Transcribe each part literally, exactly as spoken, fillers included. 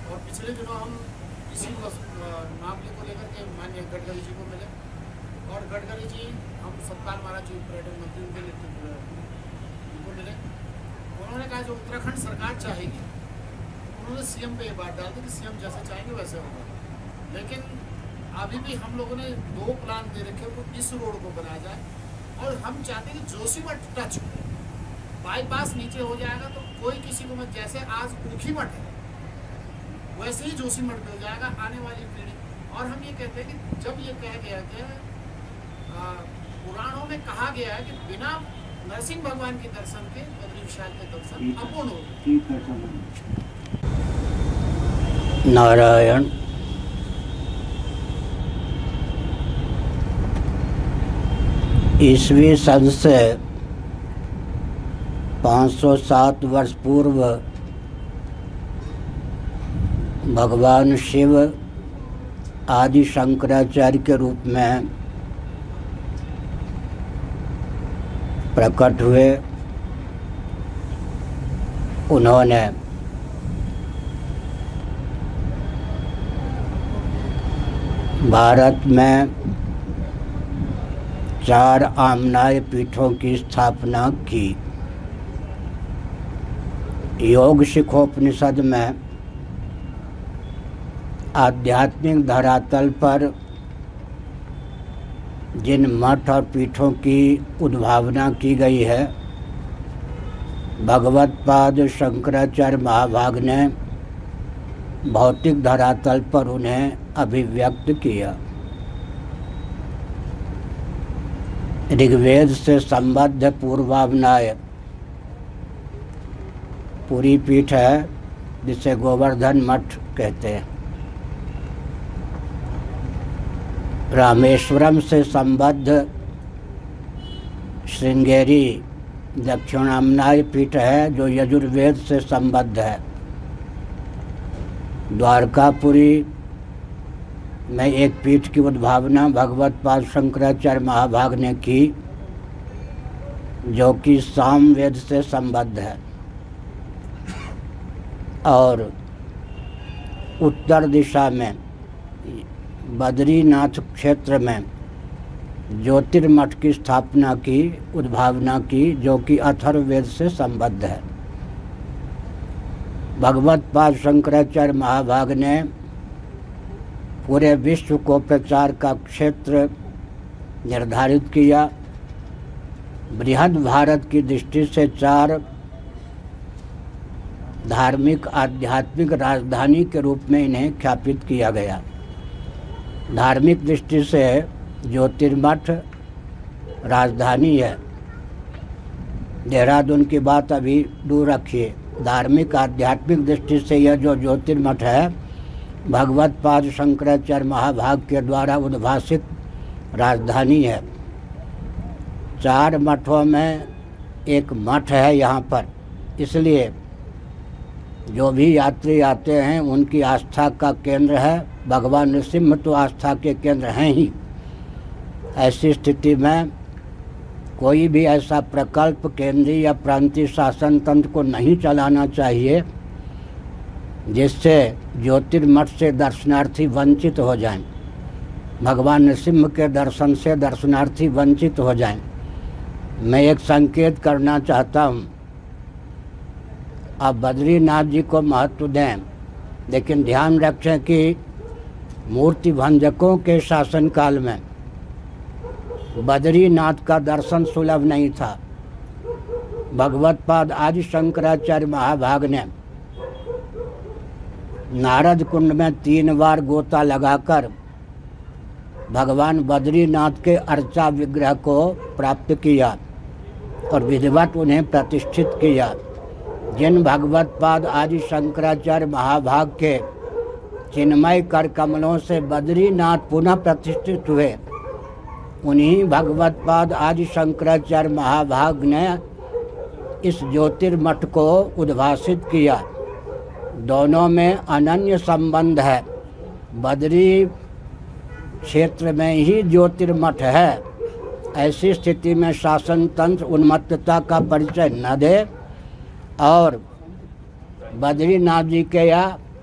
और पिछले दिनों हम इसी मामले को लेकर के माननीय गडकरी जी को मिले और गडकरी जी हम सत्तार महाराज जी पर्यटन मंत्री उनके नेतृत्व उनको मिले। उन्होंने कहा जो उत्तराखंड सरकार चाहेगी, उन्होंने सीएम पे ये बात डाल दी कि सीएम जैसे चाहेंगे वैसे होगा। लेकिन अभी भी हम लोगों ने दो प्लान दे रखे वो इस रोड को बनाया जाए और हम चाहते हैं कि जोशीमठ टच हो, बाईपास नीचे हो जाएगा तो कोई किसी को मत, जैसे आज ऊखीमठ है वैसे ही जोशीमठ पे हो जाएगा आने वाली पीढ़ी। और हम ये कहते हैं कि जब ये कह गया कि पुराणों में कहा गया है कि बिना नरसिंह भगवान के दर्शन के बद्री विशाल के दर्शन अपूर्ण हो। नारायण। ईस्वी सन से पाँच सौ सात वर्ष पूर्व भगवान शिव आदि शंकराचार्य के रूप में प्रकट हुए। उन्होंने भारत में चार आमनाय पीठों की स्थापना की। योग शिखोपनिषद में आध्यात्मिक धरातल पर जिन मठ और पीठों की उद्भावना की गई है, भगवत्पाद शंकराचार्य महाभाग ने भौतिक धरातल पर उन्हें अभिव्यक्त किया। ऋग्वेद से संबद्ध पूर्वावनाय पूरी पीठ है, जिसे गोवर्धन मठ कहते हैं। रामेश्वरम से संबद्ध श्रृंगेरी दक्षिणामनाय पीठ है, जो यजुर्वेद से संबद्ध है। द्वारकापुरी में एक पीठ की उद्भावना भगवत्पाद शंकराचार्य महाभाग ने की, जो कि सामवेद से संबद्ध है। और उत्तर दिशा में बद्रीनाथ क्षेत्र में ज्योतिर्मठ की स्थापना की, उद्भावना की, जो कि अथर्ववेद से संबद्ध है। भगवत्पाद शंकराचार्य महाभाग ने पूरे विश्व को प्रचार का क्षेत्र निर्धारित किया। बृहद भारत की दृष्टि से चार धार्मिक आध्यात्मिक राजधानी के रूप में इन्हें ख्यापित किया गया। धार्मिक दृष्टि से ज्योतिर्मठ राजधानी है। देहरादून की बात अभी दूर रखिए। धार्मिक आध्यात्मिक दृष्टि से यह जो ज्योतिर्मठ है, भगवत्पाद शंकराचार्य महाभाग के द्वारा उद्भासित राजधानी है। चार मठों में एक मठ है यहाँ पर, इसलिए जो भी यात्री आते हैं उनकी आस्था का केंद्र है। भगवान नृसिंह तो आस्था के केंद्र हैं ही। ऐसी स्थिति में कोई भी ऐसा प्रकल्प केंद्रीय या प्रांतीय शासन तंत्र को नहीं चलाना चाहिए जिससे ज्योतिर्मठ से दर्शनार्थी वंचित हो जाएं, भगवान नृसिंह के दर्शन से दर्शनार्थी वंचित हो जाएं। मैं एक संकेत करना चाहता हूँ, आप बद्रीनाथ जी को महत्व दें, लेकिन ध्यान रखें कि मूर्ति भंजकों के शासनकाल में बद्रीनाथ का दर्शन सुलभ नहीं था। भगवत्पाद आदि शंकराचार्य महाभाग ने नारद कुंड में तीन बार गोता लगाकर भगवान बद्रीनाथ के अर्चा विग्रह को प्राप्त किया और विधिवत उन्हें प्रतिष्ठित किया। जिन भगवत्पाद आदि शंकराचार्य महाभाग के चिन्मय कर कमलों से बद्रीनाथ पुनः प्रतिष्ठित हुए, उन्हीं भगवत्पाद आदि शंकराचार्य महाभाग ने इस ज्योतिर्मठ को उद्भासित किया। दोनों में अनन्य संबंध है। बद्री क्षेत्र में ही ज्योतिर्मठ है। ऐसी स्थिति में शासन तंत्र उन्मत्तता का परिचय न दे और बद्रीनाथ जी के या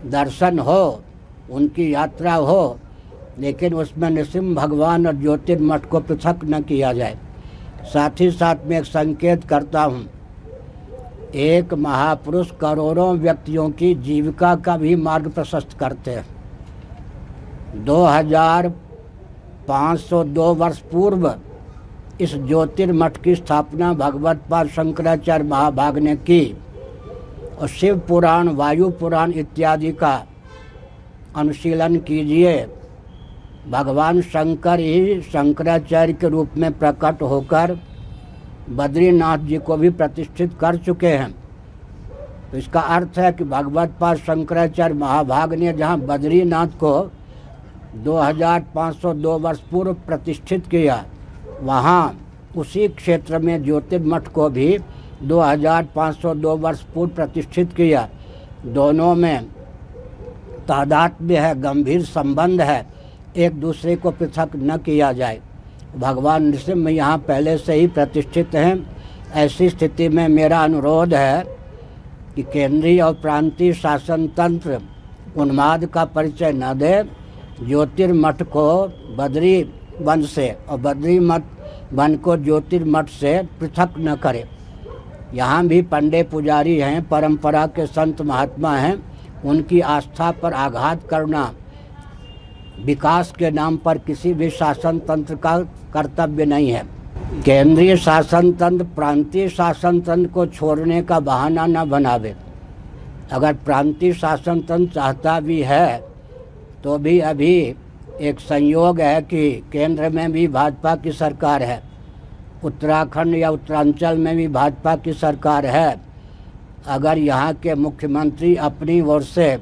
दर्शन हो, उनकी यात्रा हो, लेकिन उसमें नृसिंह भगवान और ज्योतिर्मठ को पृथक न किया जाए। साथ ही साथ मैं एक संकेत करता हूँ, एक महापुरुष करोड़ों व्यक्तियों की जीविका का भी मार्ग प्रशस्त करते हैं। दो हजार पाँच सौ दो वर्ष पूर्व इस ज्योतिर्मठ की स्थापना भगवत पाद शंकराचार्य महाभाग ने की और शिव पुराण, वायु पुराण इत्यादि का अनुशीलन कीजिए। भगवान शंकर ही शंकराचार्य के रूप में प्रकट होकर बद्रीनाथ जी को भी प्रतिष्ठित कर चुके हैं। तो इसका अर्थ है कि भगवत पाद शंकराचार्य महाभाग ने जहाँ बद्रीनाथ को दो हजार पाँच सौ दो वर्ष पूर्व प्रतिष्ठित किया, वहाँ उसी क्षेत्र में ज्योतिर्मठ को भी दो हजार पाँच सौ दो वर्ष पूर्व प्रतिष्ठित किया। दोनों में तादात्म्य है, गंभीर संबंध है, एक दूसरे को पृथक न किया जाए। भगवान नृसिंह यहाँ पहले से ही प्रतिष्ठित हैं। ऐसी स्थिति में मेरा अनुरोध है कि केंद्रीय और प्रांतीय शासन तंत्र उन्माद का परिचय न दे, ज्योतिर्मठ को बद्री वन से और बद्री मठ वन को ज्योतिर्मठ से पृथक न करे। यहाँ भी पंडे पुजारी हैं, परंपरा के संत महात्मा हैं, उनकी आस्था पर आघात करना विकास के नाम पर किसी भी शासन तंत्र का कर्तव्य नहीं है। केंद्रीय शासन तंत्र प्रांतीय शासन तंत्र को छोड़ने का बहाना न बनावे। अगर प्रांतीय शासन तंत्र चाहता भी है तो भी अभी एक संयोग है कि केंद्र में भी भाजपा की सरकार है, उत्तराखंड या उत्तरांचल में भी भाजपा की सरकार है। अगर यहाँ के मुख्यमंत्री अपनी ओर से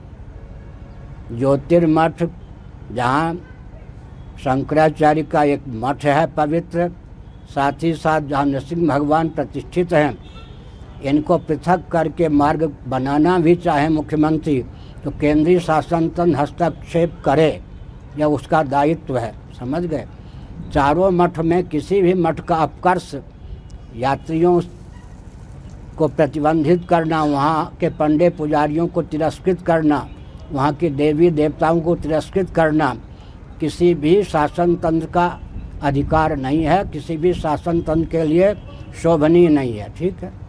ज्योतिर्मठ, जहाँ शंकराचार्य का एक मठ है पवित्र, साथ ही साथ जहाँ नृसिंह भगवान प्रतिष्ठित हैं, इनको पृथक करके मार्ग बनाना भी चाहे मुख्यमंत्री, तो केंद्रीय शासन तंत्र हस्तक्षेप करे, यह उसका दायित्व है। समझ गए? चारों मठ में किसी भी मठ का अपकर्ष, यात्रियों को प्रतिबंधित करना, वहाँ के पंडे पुजारियों को तिरस्कृत करना, वहाँ के देवी देवताओं को तिरस्कृत करना किसी भी शासन तंत्र का अधिकार नहीं है, किसी भी शासन तंत्र के लिए शोभनीय नहीं है। ठीक है।